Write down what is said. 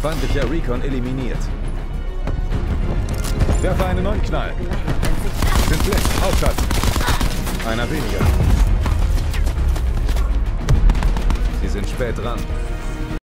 Feindlicher Recon eliminiert. Werfe einen neuen Knall. Sind blind. Aufschalten. Einer weniger. Sie sind spät dran.